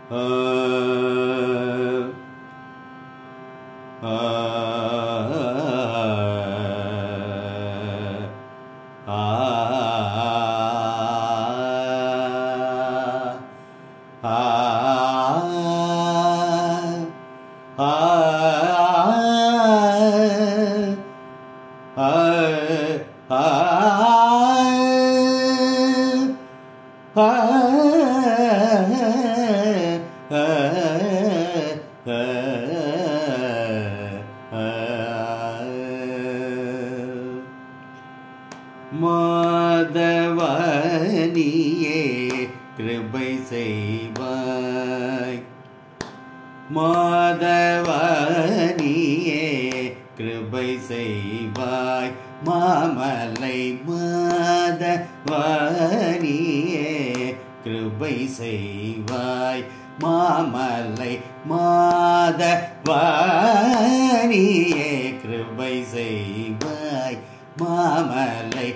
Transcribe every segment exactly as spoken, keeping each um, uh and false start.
ஆ ஆ ஆ மாதவனியே கிருபை செய்வாய், மாதவனியே கிருபை செய்வாய், மாமலை மாதவனியே கிருபை செய்வாய், மாமலை மாதவனியே கிருபை செய்வாய், மாமலை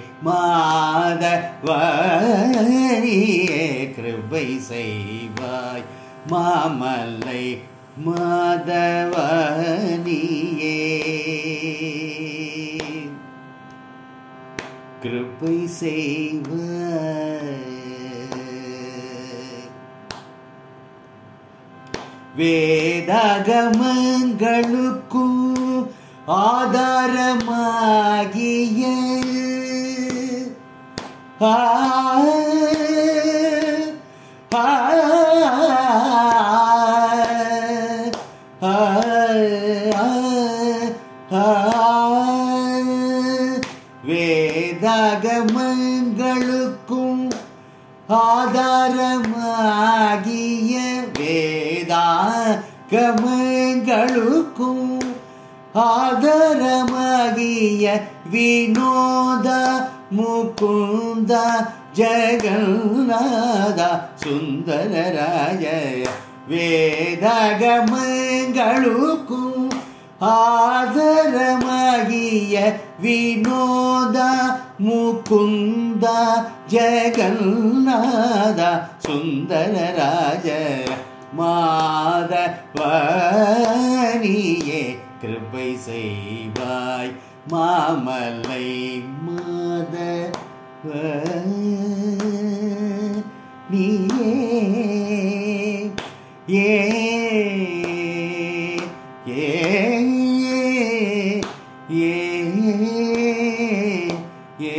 மாதவனியே கிருபை செய்வாய், மாமலை மாதவனியே கிருபை செய்வாய். வேதாகமங்களுக்கும் ஆதாரமாகிய ஆ ஆ வேதாகமங்களுக்கும் ஆதாரமாகிய வேதாகமங்களுக்கும் ஆதாரமாகிய வினோத முகுந்த ஜெகநாத சுந்தரராஜ, வேதாகமங்களுக்கும் ஆதாரமாகிய வினோத முகுந்த ஜெகநாத சுந்தரராஜ, மாதவனியே கிருபை செய்வாய், மாமலை மாதவனியே ஏ ஏ ஏ ஏ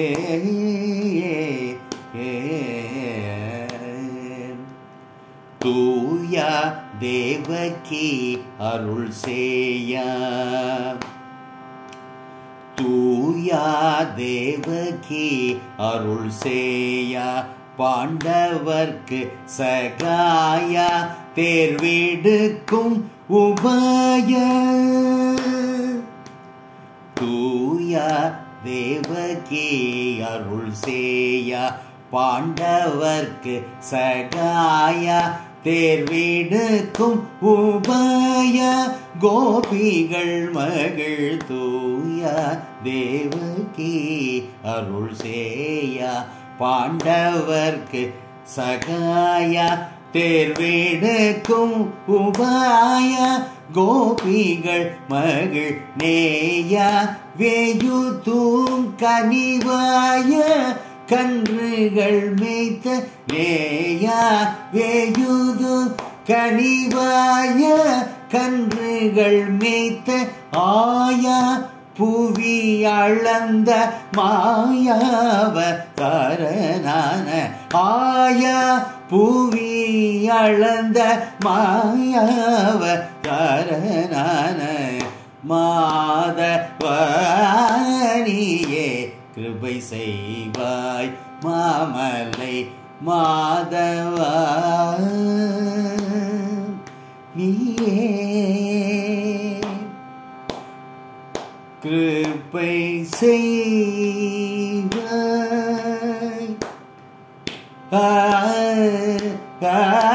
தூயா தேவகி அருள் செய்யா, தூயா தேவகி அருள் செய்யா, பாண்டவர்க்கு சகாயா தேர்வெடுக்கும் உபாய, தூயா தேவகி அருள் செய்யா, பாண்டவர்க்கு சகாயா தேர்வெடுக்கும் உபாய, கோபிகள் மகள் தூயா தேவகி அருள் செய்யா, பாண்டவர்க்கு சகாயா தேர்வெடுக்கும் உபாய, கோபிகள் மகள் நேயா வேயுதூம் கனிவாய, கன்றுகள் மேய்த்த நேயா வேயுது கனிவாய, கன்றுகள் மேய்த்த ஆயா, புவி அளந்த மாயாவதாரனான ஆயா, புவி அளந்த மாயாவதாரனான மாதவனியே கிருபை செய்வாய், மாமலை மாதவனியே கிருபை செய்வாய். ஆ ஆ